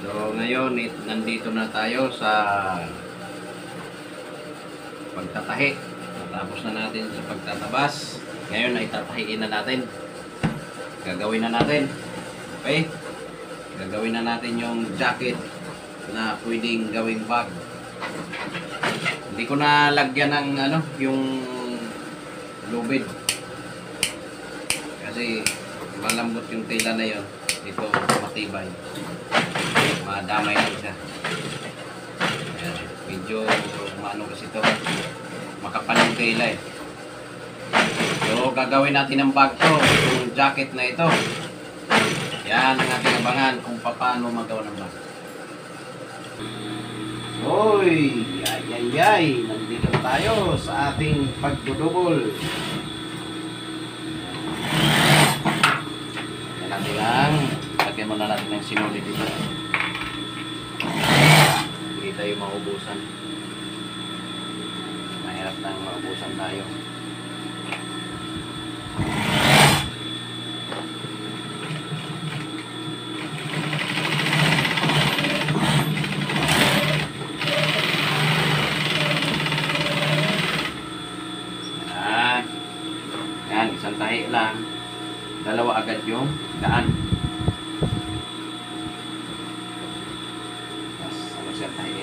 So ngayon, nandito na tayo sa pagtatahi. Natapos na natin sa pagtatabas. Ngayon ay tatahiin na natin. Gagawin na natin. Okay? Gagawin na natin yung jacket na pwedeng gawing bag. Hindi ko na lagyan ng yung lubid. Kasi malambot yung tela na yon. Ito matibay. Madamay lang siya. Ayan. Medyo maano kasi ito. Makapal yung tela eh. So gagawin natin ang bag to. Yung jacket na ito. Yan ang ating abangan kung paano magawa ng bag. Hoy! Yay! Nandito tayo sa ating pagdudubol. Yan natin lang. Lagyan muna natin ng sinuli dito. Hindi tayo maubusan. Mahirap nang maubusan tayo. Yan, isang tahi lang. Dalawa agad yung daan. Tapos, siya tahi.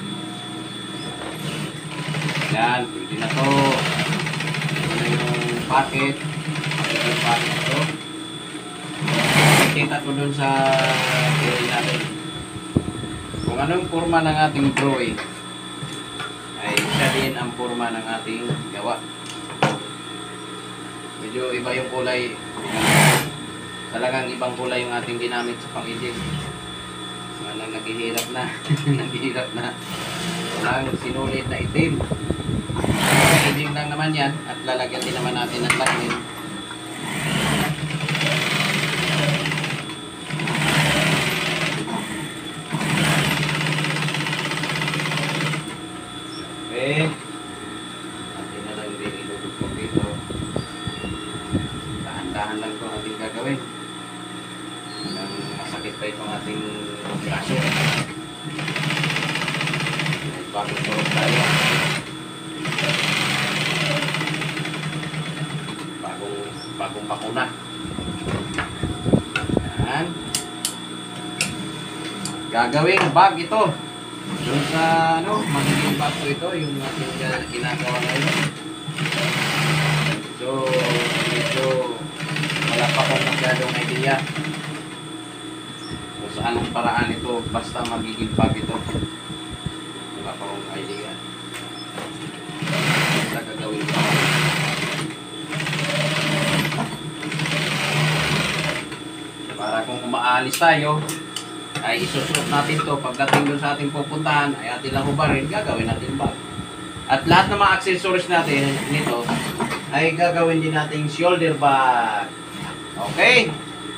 Yan, pwede na to. Ito na yung packet. Ito yung packet ito. Kita ko dun sa drawing natin. Kung anong forma ng ating drawing, ay siya din ang forma ng ating gawa. Medyo iba yung kulay. Talagang ibang kulay yung ating ginamit sa pang-edit. Naghihirap na. Naghihirap na. Walang sinulit na itim. Itim lang naman yan. At lalagyan din naman natin ng lamin. Okay. Natin na lang din iludugtog dito. Dahan-dahan lang itong ating gagawin. Hanggang masakit pa itong ating braso. Bagong turog tayo. Bagong bakuna. Yan. Gagawing bag ito. Doon sa magiging bag ito, yung ating ginagawa ngayon. So, medyo wala pa akong masyadong idea kung saan ang paraan ito, basta magiging bag ito. Wala pa akong idea. Basta gagawin ko. Para kung umaalis tayo, ay isusuot natin to. Pagdating doon sa ating pupuntahan, ay atin lang hubarin, gagawin natin bag. At lahat ng mga accessories natin nito, ay gagawin din nating shoulder bag. Okay?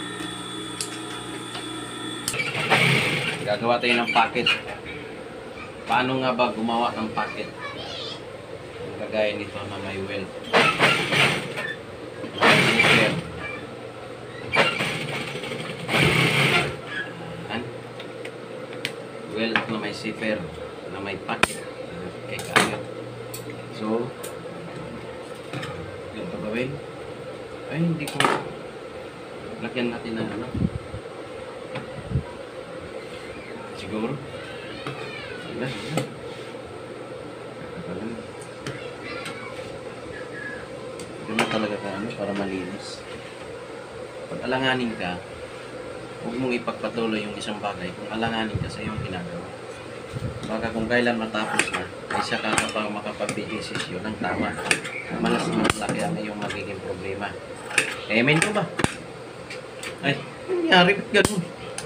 Gagawa tayo ng pocket. Paano nga ba gumawa ng pocket? Kagaya nito na may weld. Weld na may zipper, na may pocket. Okay, kagad. So, ganito gawin. Ay, hindi ko. Lagyan natin ng siguro. Sige. Ganun talaga ka para malinis. Pag alanganin ka, huwag mong ipagpatuloy yung isang bagay kung alanganin ka sa iyong ginagawa. Baka kung kailan matapos na, ay siya ka makapag-desisyon ng tama. Mas laki ang iyong magiging problema. Amen ko ba? Ay, nangyari ba't ganun?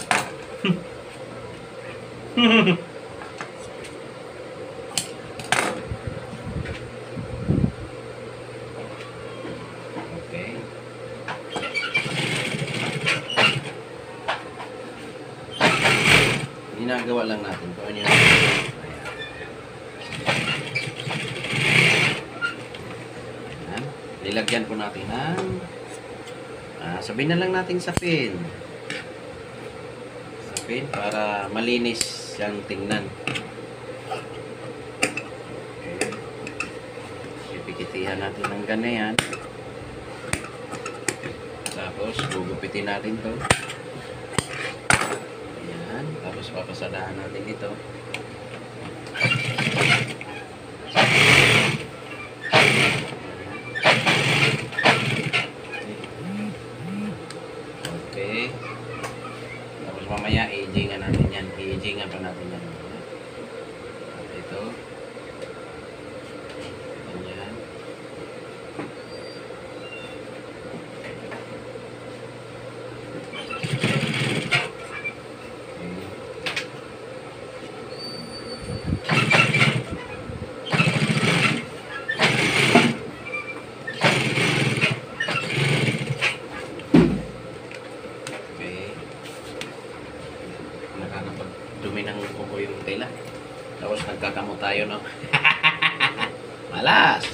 Okay. Ginagawa lang natin kung ano yung nilagyan po natin ng sabihin na lang natin sapin. Okay, para malinis siyang tingnan. Okay. Pipikitihan natin ng ganyan. Tapos, gugupitin natin to. Ayan. Tapos, papasadahan natin ito. Okay. Tapos, mamaya, i-agingan natin yan. I-agingan pa natin yan. At ito. Ayan. Nakakapag-dumi ng kuko yung tela. Tapos nagkakamot tayo, no? Malas!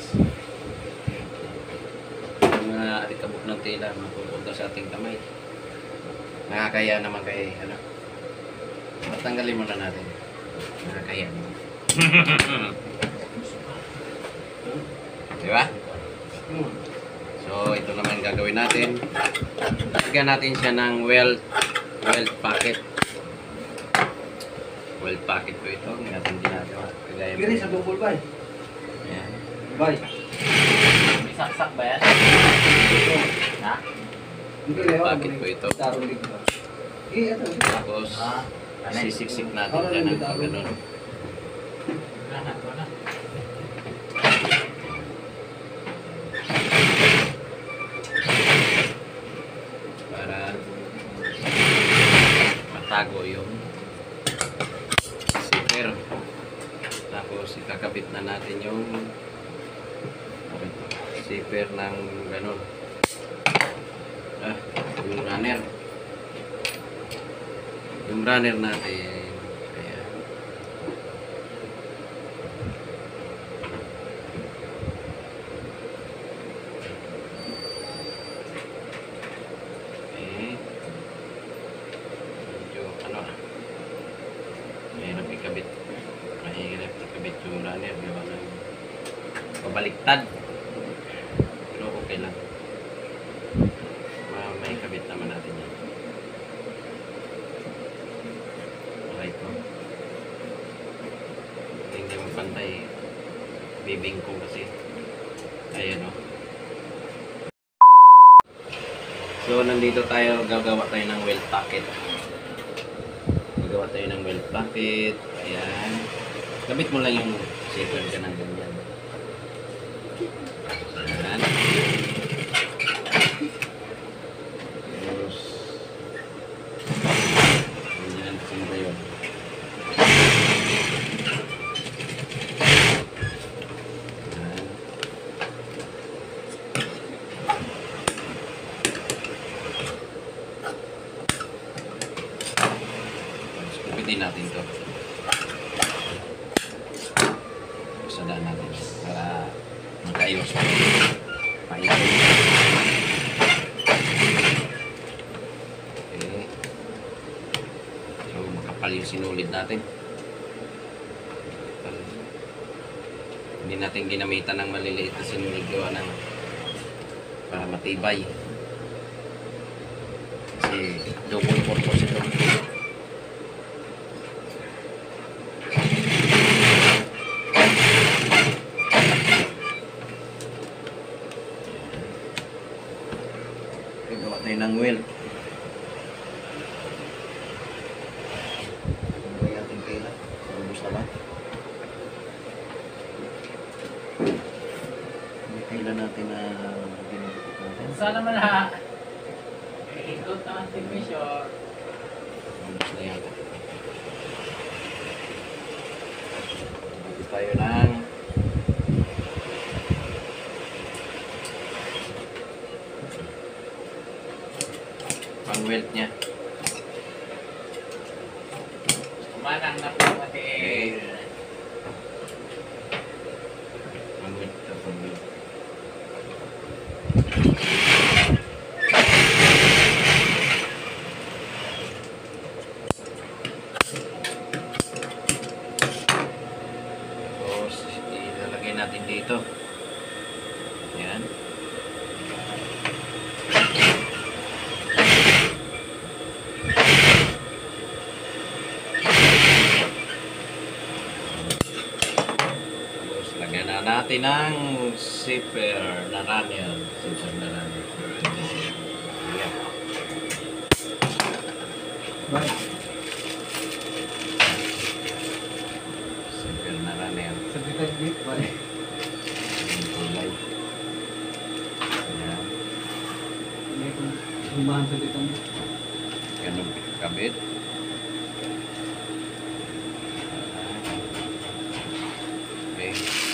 Yung mga alikabok ng tela, mapupunta sa ating kamay. Nakakaya naman kay, ano? Matanggalin muna natin. Nakakaya naman. Diba? So, ito naman gagawin natin. Lagyan natin siya ng weld packet. Weld packet po ito. Hindi natin ginagawa. Kagaya Gini sa bukol ba? Ayan. Bay. May saksak ba yan? Ha? Hindi Packet po ito. Tarong ligro. Ito. Tapos, sisiksik natin dyan ng ganun. Lahat ko na. Para matago yung zipper. Tapos, ikakabit na natin yung zipper ng ganun. Yung runner. Yung runner natin. Ayan. Okay. Medyo ano. Mahirap ikabit. Mahirap ikabit yung runner. Gawa ng pabaliktad. Pero okay lang. May kabit naman natin yan. Okay po. Hindi mo pantay. Bibing ko kasi. Ayan o. So, nandito tayo. Gagawa tayo ng weld packet. Gagawa tayo ng weld packet. Ayan. Kabit mo lang yung zipper ka ng ganyan. Ayan. Kupitin natin to. Pasadaan natin para magkaayos pa. Paikot. Okay. So, makapal yung sinulid natin. Hindi natin ginamitan ng maliliit na sinulid gawa ng para matibay. Kasi double purpose ito. Gawa tayo ng wheel. Ano yung ating tela? Ubus na ba? May tela natin na ginagapit natin. Sana naman ha. Ikot ang ating mission. Ubus na yata. Ubus tayo ng pang-weld niya. Kumanang na po pati. Pang-weld ito, pang-weld. dito. Yan. Tapos lagyan na natin ng zipper na runner. Zipper na runner. Yan. Bye. Zipper na runner. Sa bitag bit, bye. Yung kulay. Yan. May kung humahan sa bitag bit. Ganun kabit. Okay.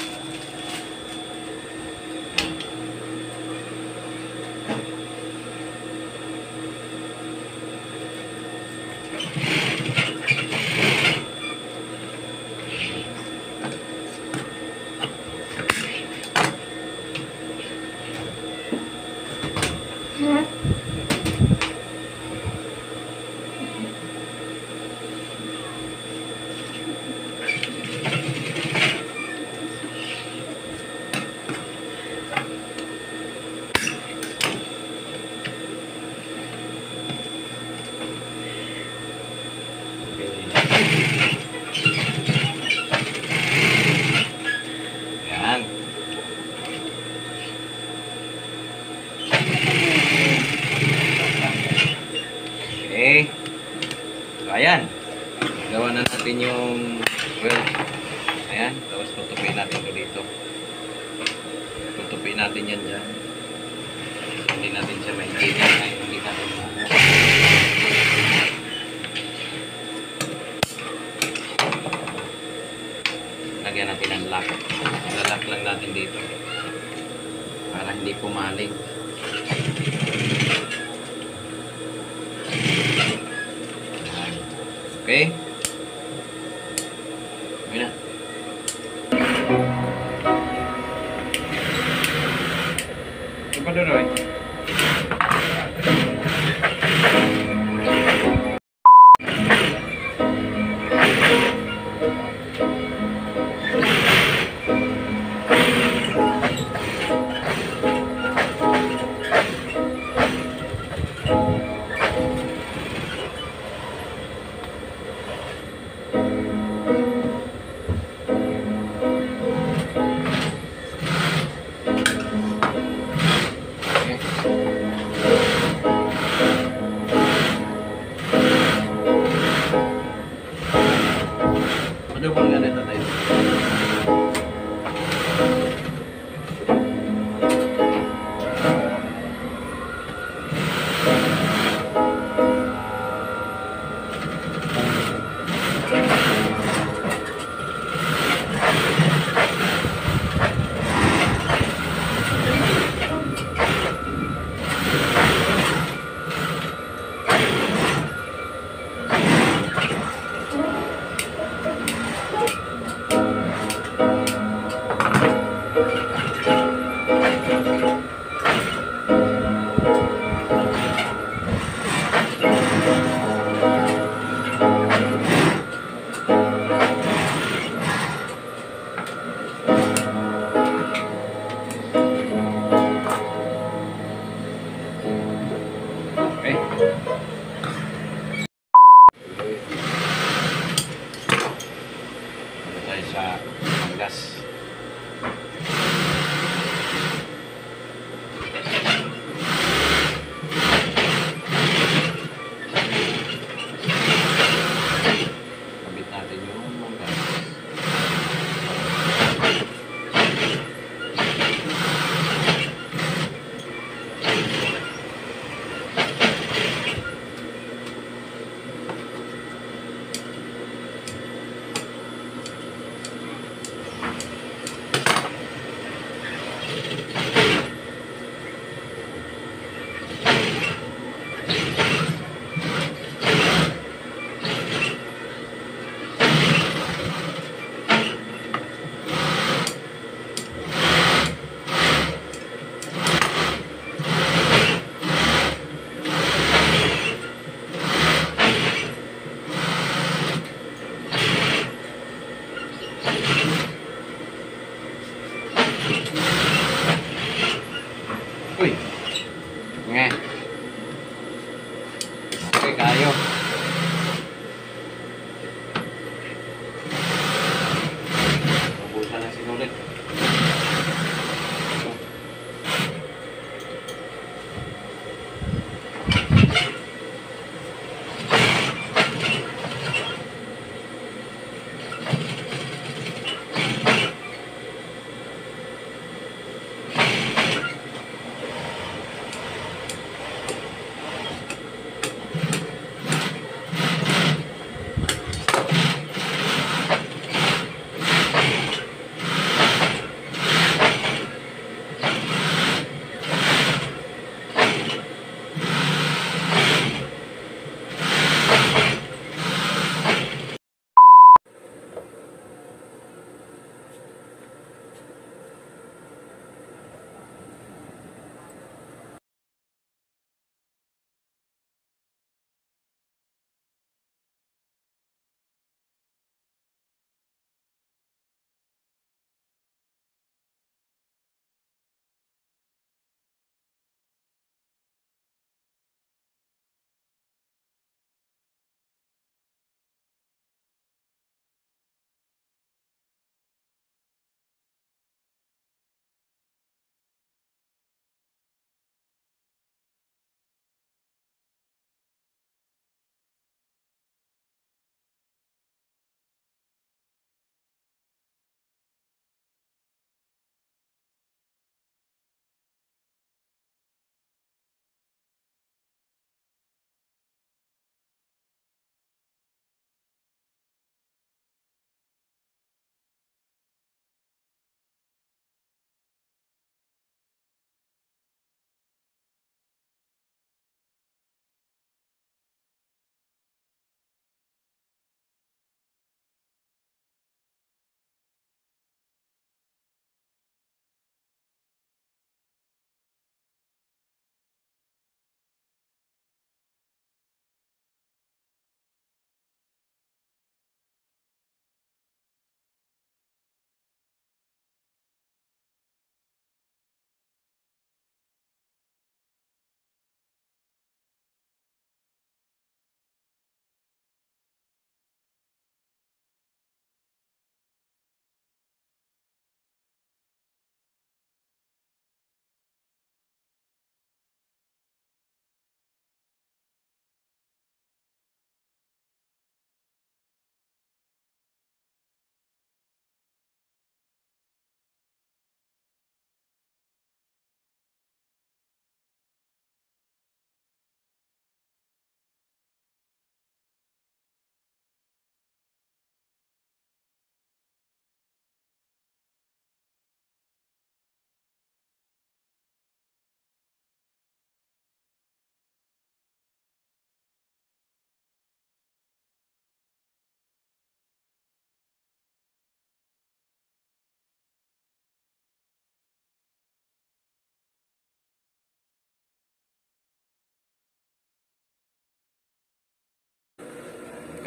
Yan. Okay. So, ayan. Gawa na natin yung weld. Ayan. Tapos tutupin natin ito dito. Tutupin natin yan dyan. Hindi natin siya maintindihan na hindi natin lagyan natin ang lock. Lalak lang natin dito para hindi pumaling. Ayan. Okay? Okay na. Apa doon, Roy? Ano bang ganito tayo? Okay. Ano tayo sa Panggas. Kabit natin yung Panggas.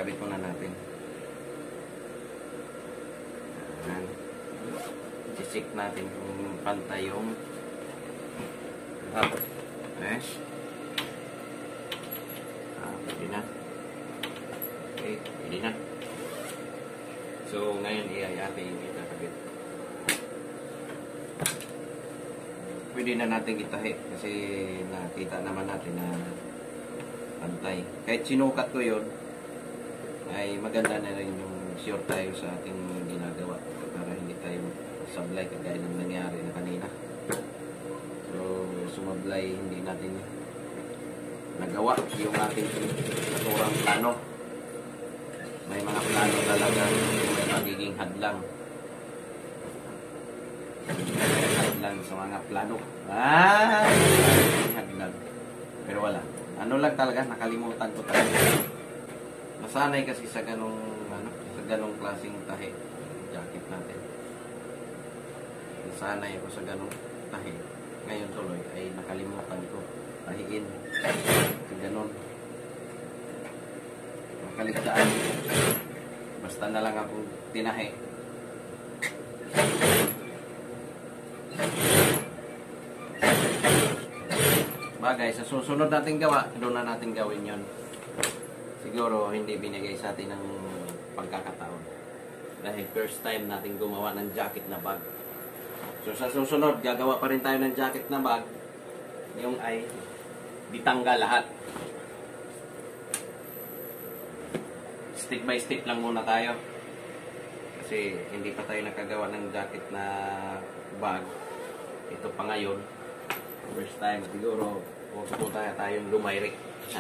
ikabit muna natin. Ayan. I-check natin kung pantay yung okay. Pwede na. Okay, pwede na. So, ngayon ating ikakabit. Pwede na natin itahi kasi nakita naman natin na pantay. Kahit sinukat ko yun, ay maganda na rin yung sure tayo sa ating ginagawa para hindi tayo sablay kagaya ng nangyari na kanina. So, sumablay, hindi natin nagawa yung ating naturang plano. May mga plano talaga may magiging hadlang. Hadlang sa mga plano. Hadlang. Pero wala. Ano lang talaga, nakalimutan ko talaga. Nasanay kasi sa ganong, sa ganong klaseng tahi. Jacket natin. Nasanay ako sa ganong tahi. Ngayon tuloy ay nakalimutan ko. Tahiin. Sa ganon. Nakaligtaan. Basta na lang ako tinahi. Bagay, sa susunod natin gawa, doon na natin gawin yon. Siguro hindi binigay sa atin ng pagkakataon. Dahil first time natin gumawa ng jacket na bag. So sa susunod, gagawa pa rin tayo ng jacket na bag. Yung ay ditanggal lahat. Step by step lang muna tayo. Kasi hindi pa tayo nakagawa ng jacket na bag. Ito pa ngayon. First time siguro huwag po tayong lumayrik.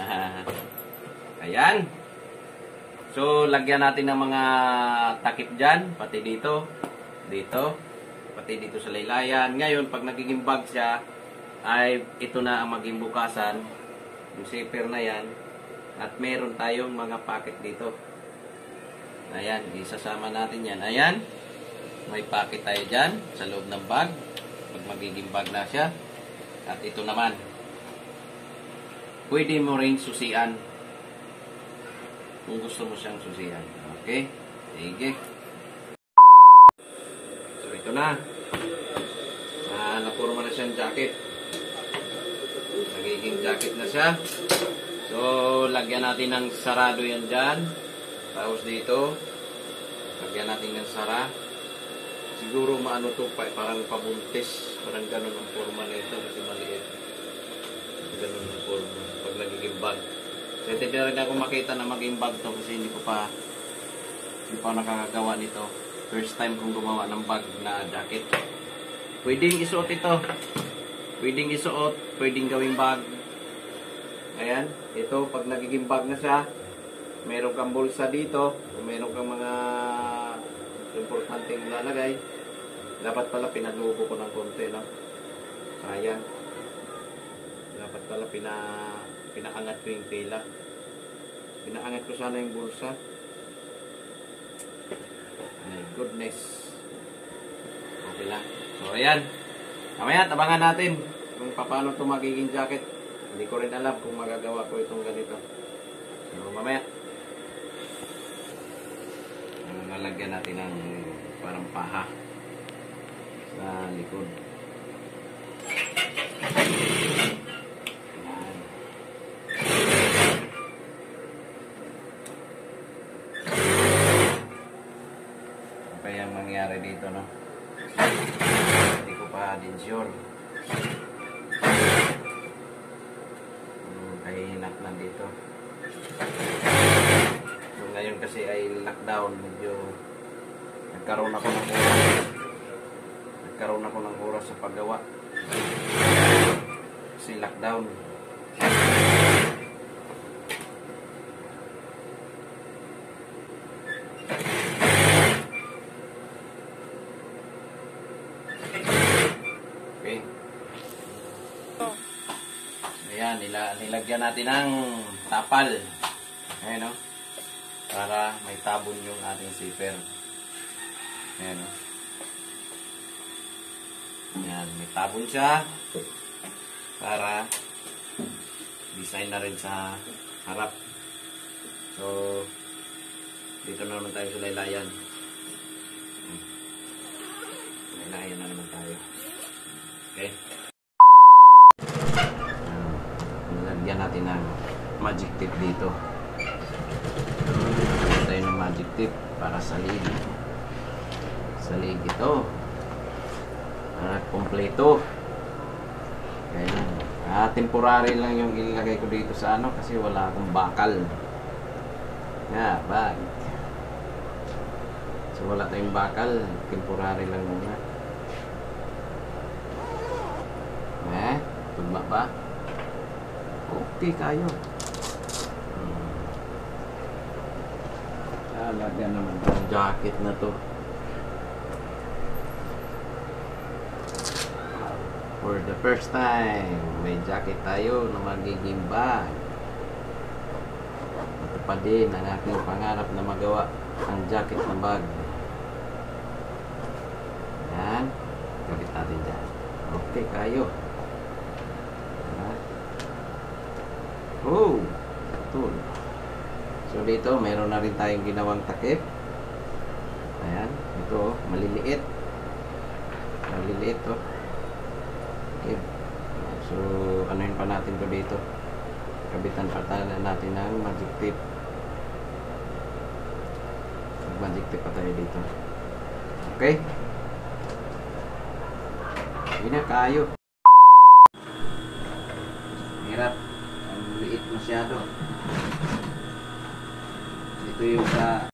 Ayan. So, lagyan natin ng mga takip dyan. Pati dito. Dito. Pati dito sa laylayan. Ngayon, pag nagiging bag siya, ay ito na ang maging bukasan. Yung zipper na yan. At meron tayong mga pocket dito. Ayan. Isasama natin yan. Ayan. May pocket tayo dyan sa loob ng bag. Pag magiging bag na siya. At ito naman, pwede mo rin susian. Kung gusto mo siyang susian. Okay? Sige. So, ito na. Napuro mo na siyang jacket. Nagiging jacket na siya. So, lagyan natin ng sarado yan dyan. Tapos dito, lagyan natin ng sara. Siguro maano to pa, parang pabuntis. Parang ganun ang forma nito kasi maliit. Ganun ang forma pag nagiging bag. So hindi rin ako makita na maging bag to kasi hindi pa nakakagawa nito. First time kong gumawa ng bag na jacket. Pwedeng isuot ito. Pwedeng isuot, pwedeng gawing bag. Ayan, ito pag nagiging bag na siya, meron kang bulsa dito, meron kang mga importanteng lalagay. Dapat pala pinalubo ko ng konti, no? Sayang. Dapat pala pinaangat ko yung tela. Pinaangat ko sana yung bulsa. My goodness. Okay lang. So, ayan. Mamaya, tabangan natin kung paano ito magiging jacket. Hindi ko rin alam kung magagawa ko itong ganito. So, mamaya. Nalagyan natin ng parang paha sa likod. Ano pa yung mangyari dito, no? Hindi ko pa din sure. Kahinap na dito. So, ngayon kasi ay lockdown. Medyo nagkaroon ako ng oras sa paggawa. Kasi lockdown. Okay. Ayan, nilagyan natin ng tapal. Ayan, no? Para may tabon yung ating zipper. Ayan, no? Ayan, may tabon siya. Para design na rin sa harap. So, Dito na naman tayo sa laylayan. Laylayan na naman tayo. Okay. Lagyan natin ng magic tip dito. Lagyan tayo ng magic tip para sa lead. Sa lead ito. Kompleto. Ganyan. Temporary lang yung ilagay ko dito sa ano kasi wala akong bakal. Bag. So wala tayong bakal, temporary lang muna. Tugma ba? Okay kayo. Lagyan naman ng jacket na to. For the first time, may jacket tayo na magiging bag. Ito pa din ang aking pangarap na magawa ang jacket na bag. Yan. Gabit natin dyan. Okay kayo. Oh! Ito. So dito, mayroon na rin tayong ginawang takip. Ayan. Ito, maliliit. Maliliit to. Okay. So, anuhin pa natin to dito. Kabitan pa natin ng magic tip. Magic tip pa tayo dito. Okay? Hindi na kayo. Hirap. Ang liit masyado. Ito yung sa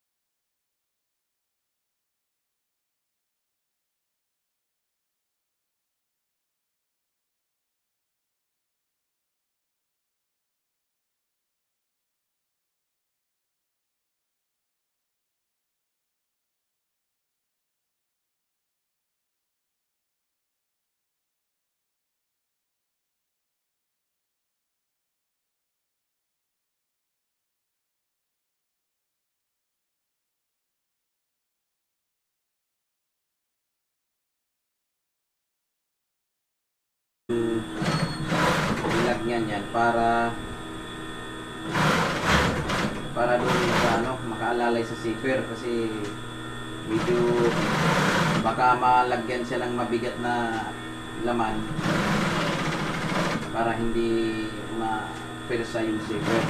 nilagyan yan para doon sa ano, makaalalay sa zipper kasi medyo baka malagyan siya ng mabigat na laman para hindi ma-persa yung zipper.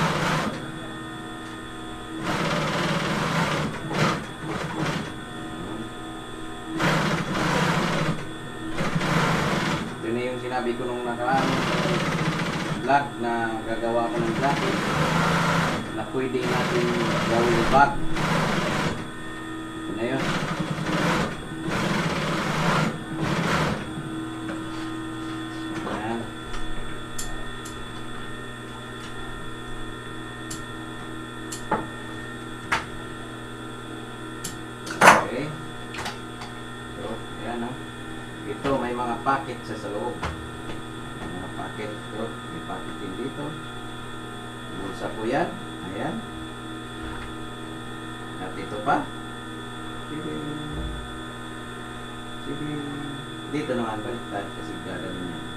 Ito na yung sinabi ko nung nakaraang vlog na gagawa ko ng jacket na pwede natin gawin bag. Ito na yun. Ayan. Okay. So, ayan o. Ito may mga packet sa loob. May mga packet ito. May packet din dito. Bulsa po yan. Ayan. At ito pa. Sige. Dito naman baliktad kasi gagawin yan.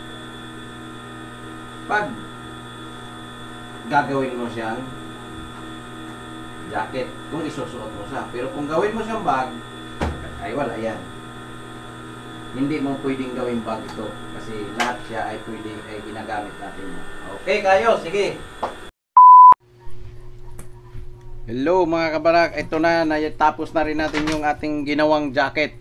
Pag gagawin mo siyang jacket, kung isusuot mo siya. Pero kung gawin mo siyang bag, ay wala yan. Hindi mo pwedeng gawing bag ito kasi lahat siya ay pwede ay ginagamit natin. Okay kayo, sige. Hello mga kabarak, ito na, natapos na rin natin yung ating ginawang jacket.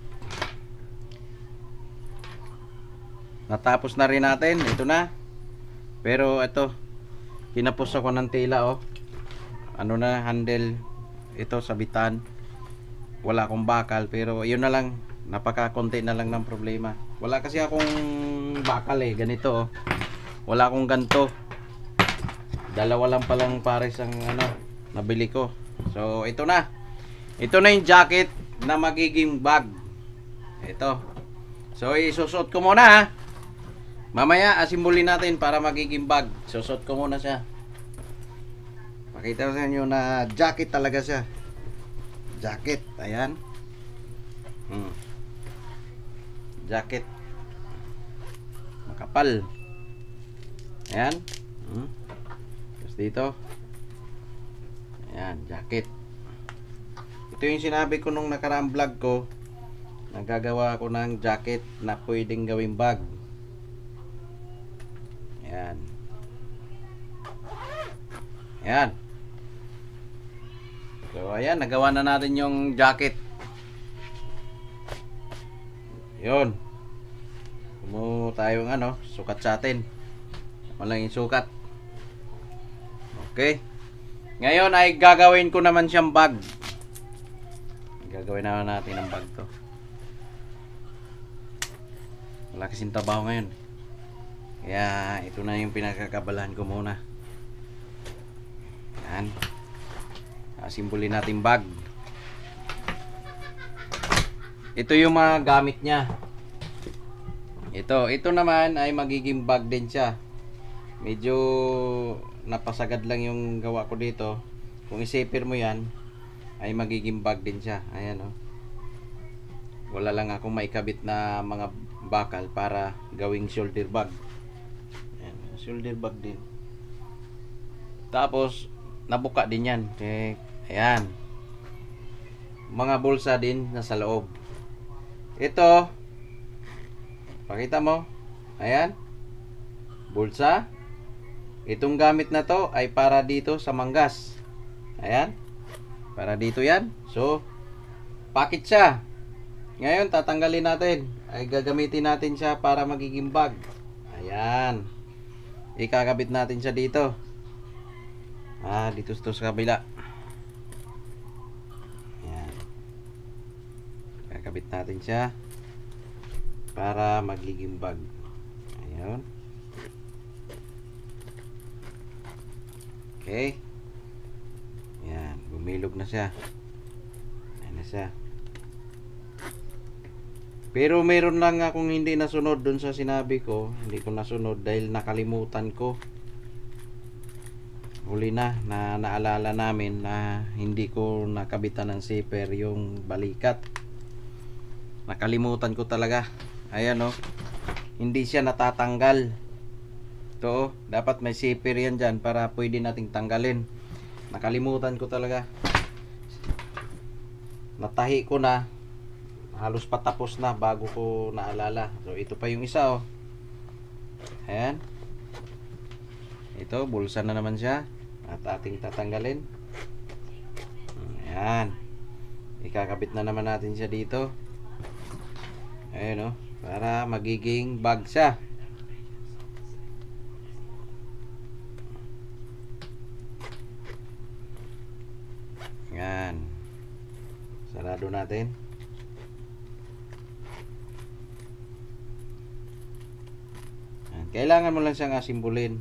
Natapos na rin natin, ito na. Pero ito, kinapos ako ng tela oh. Ano na, handle, ito sabitan. Wala akong bakal pero yun na lang, napaka-konti na lang ng problema. Wala kasi akong bakal eh, ganito oh. Wala akong ganto. Dalawa lang palang pares ang ano, nabili ko. So ito na. Ito na yung jacket na magiging bag. Ito. So isusot ko muna ha. Mamaya asimbulin natin para magiging bag. Susot ko muna siya. Pakita ko sa inyo na jacket talaga siya. Jacket, ayan. Jacket. Makapal. Ayan. Tapos dito. Ayan, jacket. Ito yung sinabi ko nung nakaraang vlog ko. Nagagawa ako ng jacket na pwedeng gawing bag. Ayan. Ayan. So, ayan, nagawa na natin yung jacket. Yun. Kumuha tayong sukat sa atin. Walang yung sukat. Okay. Ngayon ay gagawin ko naman siyang bag. Gagawin na natin ang bag to. Wala kasing trabaho ngayon. Kaya ito na yung pinagkakabalahan ko muna. Yan. Simbolin natin bag. Ito yung mga gamit niya. Ito naman ay magiging bag din siya. Medyo napasagad lang yung gawa ko dito. Kung isipir mo yan, ay magiging bag din siya. Ayan oh. Wala lang akong maikabit na mga bakal para gawing shoulder bag. Ayan, shoulder bag din. Tapos nabuka din yan. Okay. Ayan. Mga bulsa din nasa loob. Ito, pakita mo. Ayan. Bulsa. Itong gamit na to ay para dito sa manggas. Ayan. Para dito yan. So, pakit siya. Ngayon, tatanggalin natin. Ay gagamitin natin siya para magiging bag. Ayan. Ikakabit natin siya dito. Dito sa kabila. Ayan. Ikakabit natin siya para magiging bag. Ayan. Okay. Ayan. Bumilog na siya. Ayan na siya. Pero meron lang akong hindi nasunod dun sa sinabi ko. Hindi ko nasunod dahil nakalimutan ko. Huli na naalala namin na hindi ko nakabitan ng zipper yung balikat. Nakalimutan ko talaga. Ayan oh. Hindi siya natatanggal. Ito oh. Dapat may zipper yan dyan para pwede nating tanggalin. Nakalimutan ko talaga. Natahi ko na. Halos patapos na bago ko naalala. So ito pa yung isa oh. Ayan. Ito, bulsa na naman siya. At ating tatanggalin. Ayan. Ikakabit na naman natin siya dito. Ayan oh. Para magiging bag siya. Ayan. Sarado natin. Kailangan mo lang siyang asimbulin.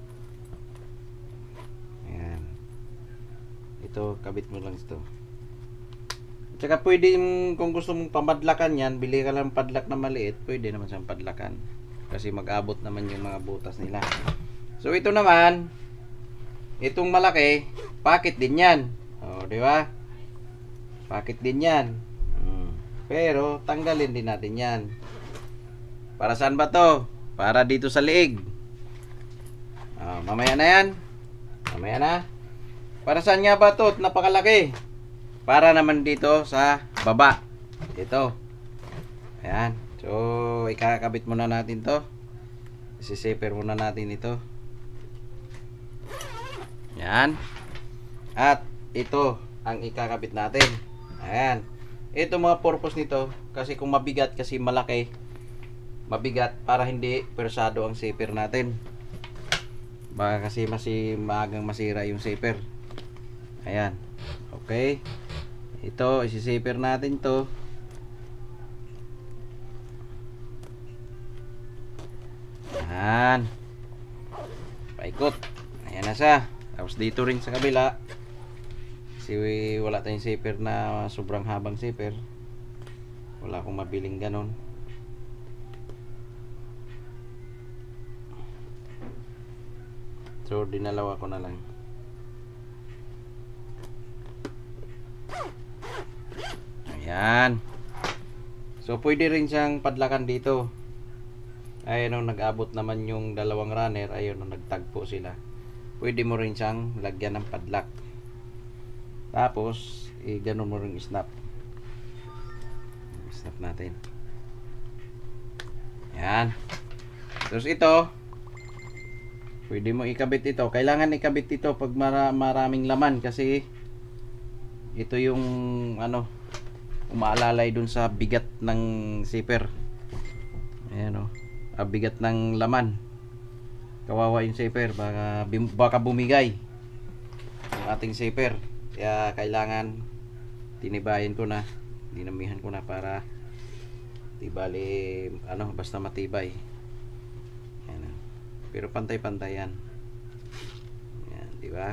Ayan. Ito, kabit mo lang ito. At saka pwede, kung gusto mong pamadlakan yan, bili ka lang padlak na maliit, pwede naman siyang padlakan. Kasi mag-abot naman yung mga butas nila. So ito naman, itong malaki, pakit din yan. O, di ba? Pakit din yan. Pero, tanggalin din natin yan. Para saan ba to? Para dito sa liig. Mamaya na yan. Mamaya na. Para saan nga ba ito? Napakalaki. Para naman dito sa baba. Ito. Ayan. So, ikakabit muna natin to. Isi-zipper muna natin ito. Ayan. At ito ang ikakabit natin. Ayan. Ito mga purpose nito. Kasi kung mabigat, kasi malaki, mabigat para hindi persado ang zipper natin. Baka kasi maagang masira yung zipper. Ayan. Okay. Ito, isi-zipper natin to. Ayan. Paikot. Ayan na siya. Tapos dito rin sa kabila. Kasi wala tayong zipper na sobrang habang zipper. Wala akong mabiling ganon. So, dinalawa ko na lang. Ayan. So, pwede rin siyang padlakan dito. Ayan o, nag-abot naman yung dalawang runner. Ayun o, nagtagpo sila. Pwede mo rin siyang lagyan ng padlak. Tapos ganun mo ring snap. Snap natin. Yan. Tapos ito, pwede mo ikabit ito. Kailangan ikabit ito pag maraming laman kasi ito yung ano, umaalalay dun sa bigat ng zipper. Ayan o, bigat ng laman. Kawawa yung zipper, baka bumigay yung ating zipper. Kaya kailangan tinibayan ko na, dinamihan ko na para tibali ano, basta matibay. Ayan. Pero pantay-pantay yan. Yan, di ba?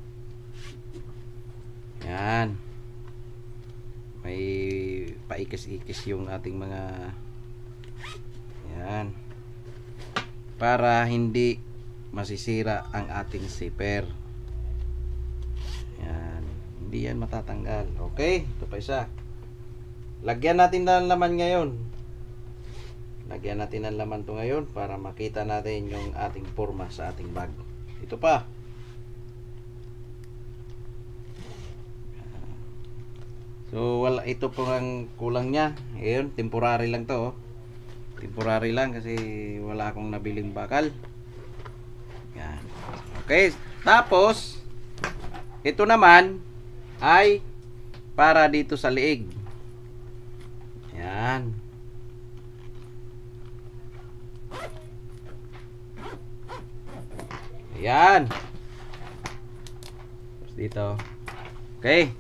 Yan. May paikis-ikis yung ating mga yan. Para hindi masisira ang ating zipper. Yan. Hindi yan matatanggal. Okay, ito pa isa. Lagyan natin ng laman ngayon. Lagyan natin ng laman to ngayon para makita natin yung ating forma sa ating bag. Ito pa. So wala, ito po ang kulang niya. Ayun, temporary lang to. Temporary lang kasi wala akong nabiling bakal. Yan. Okay, tapos ito naman ay para dito sa liig. Yan. Ayan. Tapos dito. Okay.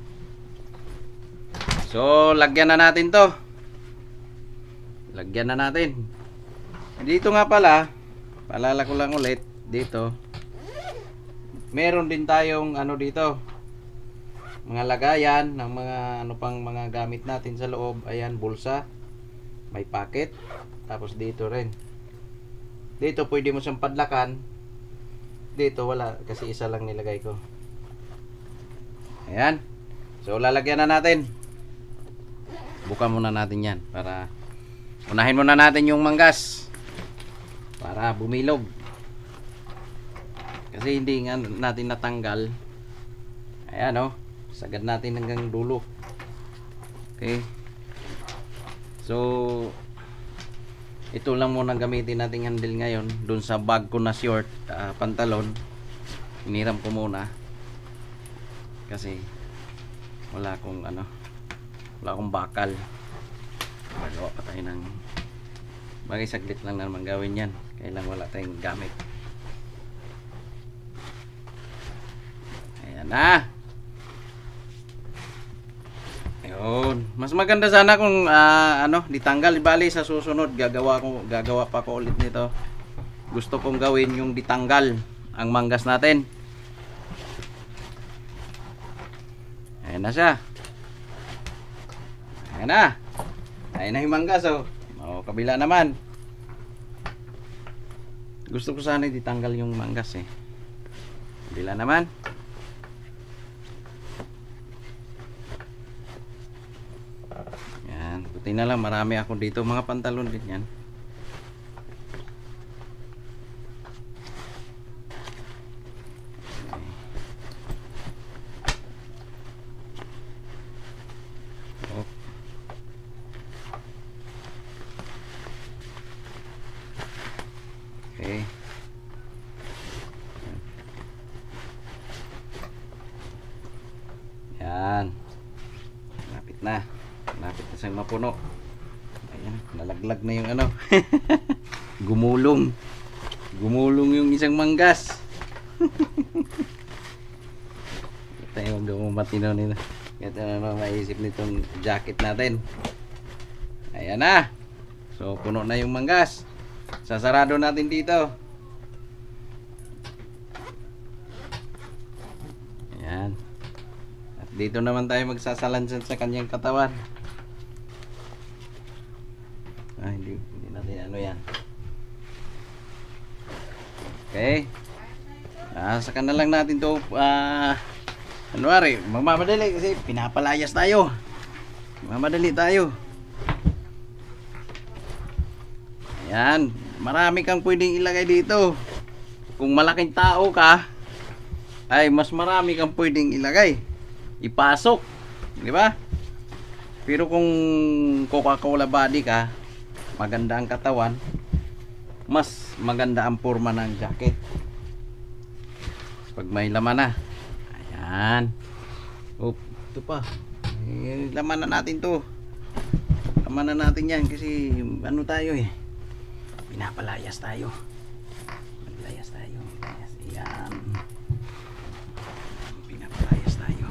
So, lagyan na natin to. Lagyan na natin. Dito nga pala, paalala ko lang ulit, dito. Meron din tayong ano dito. Mga lagayan ng mga ano pang mga gamit natin sa loob. Ayan, bulsa. May pocket. Tapos dito rin. Dito pwede mo siyang padlakan. Dito wala kasi isa lang nilagay ko. Ayan. So, lalagyan na natin. Buka muna natin yan para unahin muna natin yung manggas para bumilog kasi hindi nga natin natanggal. Ayan o, sagad natin hanggang dulo. Okay, so ito lang muna gamitin nating handle ngayon. Dun sa bag ko na short pantalon, hiniram ko muna kasi wala akong ano, wala akong bakal. Magawa pa tayo ng bagay, saglit lang naman gawin yan. Kailang wala tayong gamit. Ayan na. Ayun. Mas maganda sana kung ano, ditanggal. Bali sa susunod gagawa pa ko ulit nito. Gusto kong gawin yung ditanggal ang manggas natin. Ayan na siya. Ayan na. Ayan na yung manggas oh. O, kabila naman. Gusto ko sana ditanggal yung manggas eh. Kabila naman. Yan. Buti na lang marami ako dito. Mga pantalon din yan. Okay. Yan. Lapit na. Lapit na siyang mapuno. Ayan, nalaglag na yung ano. Gumulong. Gumulong yung isang manggas. Tayo gawang matino nito. Ito na maisip nitong jacket natin. Ayan na. So, puno na yung manggas. Sasarado natin dito. Ayan. At dito naman tayo magsasalansan sa kanyang katawan. Hindi natin ano yan. Okay. Saka na lang natin to January, magmamadali kasi pinapalayas tayo. Magmamadali tayo. Ayan, marami kang pwedeng ilagay dito. Kung malaking tao ka, ay mas marami kang pwedeng ilagay. ipasok, di ba? Pero kung Coca-Cola body ka, maganda ang katawan, mas maganda ang forma ng jacket. Pag may laman na, ayan. Oh, ito pa. Laman na natin to. Laman na natin yan kasi ano tayo eh. Pinapalayas tayo. Maglayas tayo. Ayan. Pinapalayas tayo.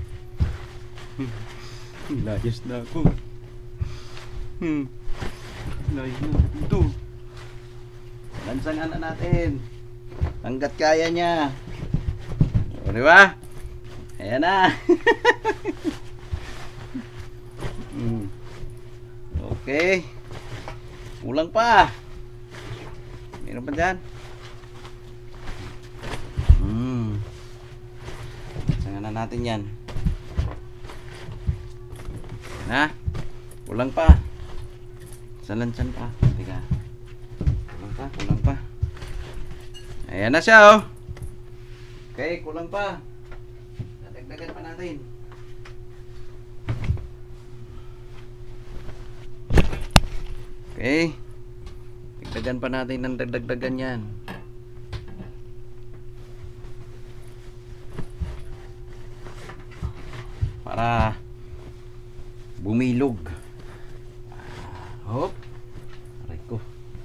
Layas na ako. Layas na ito. Lansangan na natin. Hanggat kaya niya. O, diba? Ayan na. Okay. Kulang pa. Meron pa dyan. Lansangan na natin yan. Ha? Kulang pa. Salansan pa. Teka. Kulang pa. Ayan na siya, oh. Okay, kulang pa. Dadagdagan pa natin. Okay. Dagdagan pa natin ng dagdagan yan. Para bumilog. Hop. Aray ko.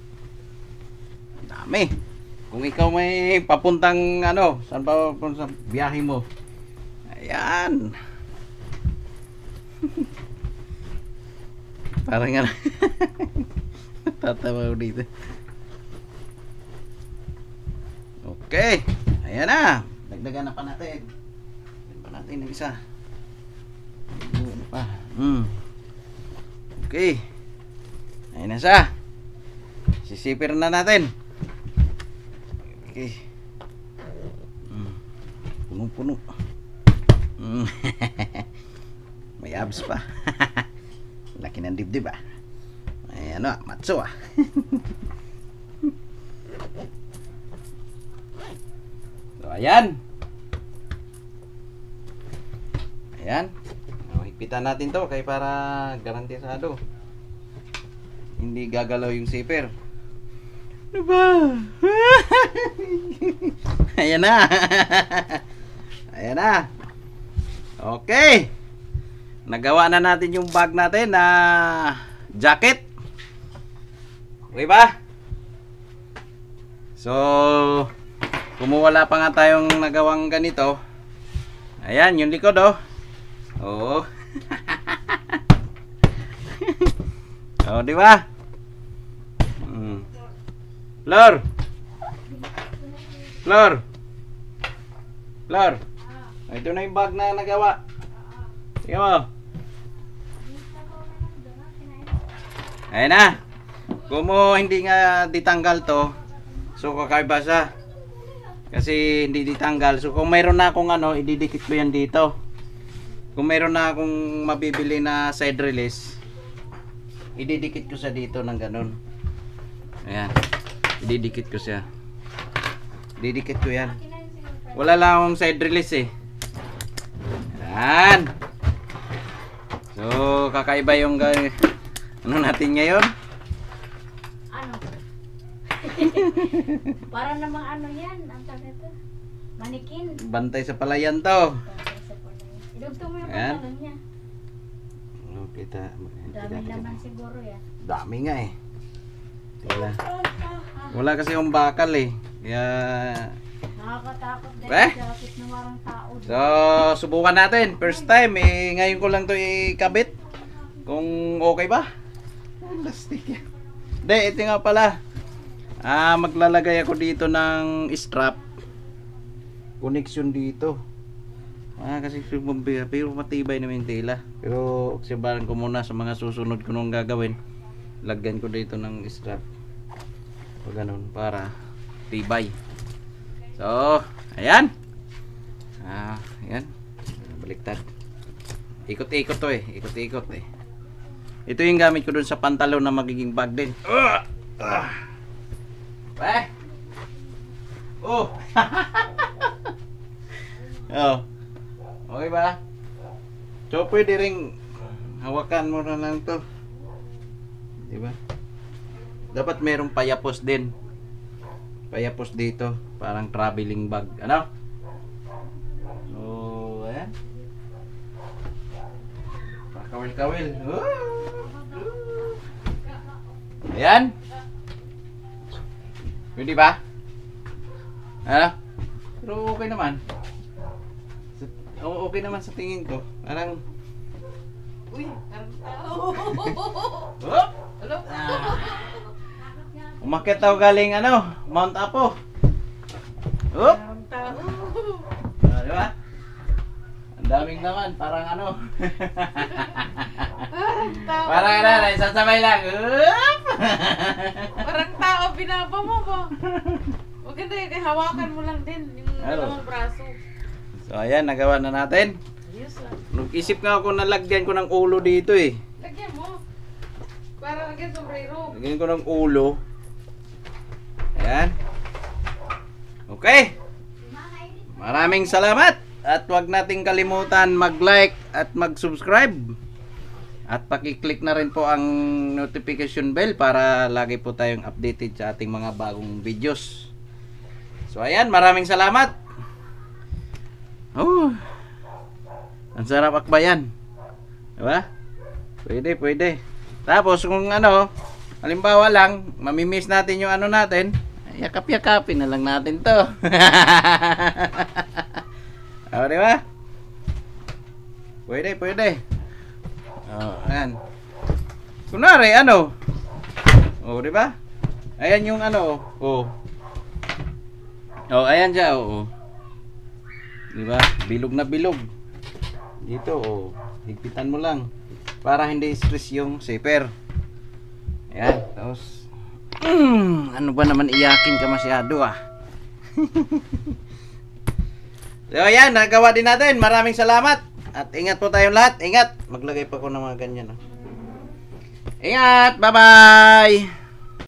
Dami. Kung ikaw may papuntang ano, saan pa sa biyahe mo? Ayan. Parang ano. Tatawa ko dito. Okay. Ayan na. Dagdagan na pa natin. Dagdagan pa natin ng isa. Ano pa? Okay. Ayan na siya. Sisipir na natin. Okay. Punong-puno. May abs pa. Laki ng dibdib ah. Ay ano ah, matso ah. So ayan. Ayan. Higpitan natin to kay para garantisado. Hindi gagalaw yung zipper. Ano ba? Ayan na. Ayan na. Okay. Nagawa na natin yung bag natin na jacket. Okay ba? So, kung wala pa nga tayong nagawang ganito, ayan, yung likod oh. Oo. Oh, di ba? Flor. Flor. Flor. Ito na yung bag na nagawa. Tingnan mo. Ayan na. Kung mo hindi nga ditanggal to, so kakaiba siya. Kasi hindi ditanggal. So kung mayroon na akong ano, ididikit ko yan dito. Kung mayroon na akong mabibili na side release, ididikit ko siya dito ng ganun. Ayan. Ididikit ko siya. Didikit ko yan. Wala lang akong side release eh. Ayan. So kakaiba yung ano natin ngayon. Ano? Para namang ano yan, ang tawag nito. Manikin. Bantay sa palayan to. Idugtong mo yung Ayan. pantalon niya. Oh, kita. Dami naman siguro yan. Dami nga eh. Wala kasi yung bakal eh. Kaya Nakakatakot din. Eh? Jacket na warang tao. so subukan natin. First time eh. Ngayon ko lang to ikabit. Kung okay ba? Plastic yan. Hindi, ito nga pala. Maglalagay ako dito ng strap. Connection dito. Kasi pero matibay naman yung tela. Pero obserbahan ko muna sa mga susunod ko nung gagawin. Lagyan ko dito ng strap. O ganun para tibay. So, ayan. Ayan. Baliktad. Ikot-ikot to eh. Ikot-ikot eh. Ito yung gamit ko dun sa pantalon na magiging bag din. Oh. Oh. Okay ba? So, pwede ring hawakan mo na lang to. Diba? Dapat merong payapos din. Payapos dito. Parang traveling bag. Ano? So, ayan. Pakawil-kawil. Ayan. Pwede ba? Ano? Pero okay naman. Okay naman sa tingin ko. Parang Uy, parang tao. oh! Hello? Umakyat daw galing Mount Apo. Oh! Parang tao. Di ba? Ang daming naman, parang Parang tao. Parang sasabay lang. Oop! Parang tao, binaba mo ba? Maganda yung hawakan mo lang din yung dalawang braso. So ayan, nagawa na natin. Yes ah. Nag-isip nga ako na lagyan ko ng ulo dito eh. Lagyan mo. Para lagyan sombrero. Lagyan ko ng ulo. Ayan. Okay. Maraming salamat. At huwag nating kalimutan mag-like at mag-subscribe. At paki-click na rin po ang notification bell para lagi po tayong updated sa ating mga bagong videos. So ayan, maraming salamat. Oh. Ang sarap akbayan. Diba? Pwede. Tapos kung halimbawa lang, mamimiss natin yung natin, yakap-yakapin na lang natin to. O, diba? Pwede. O, ayan. Kunwari, o, diba? Ayan yung o. O, ayan siya, o. Diba? Bilog na bilog. Dito, o. Higpitan mo lang. Para hindi stress yung zipper. Ayan. Tapos, ano ba naman iyakin ka masyado ah. So, ayan. Nagawa din natin. Maraming salamat. At ingat po tayong lahat. Ingat. Maglagay pa ko ng mga ganyan. Ingat. Bye-bye.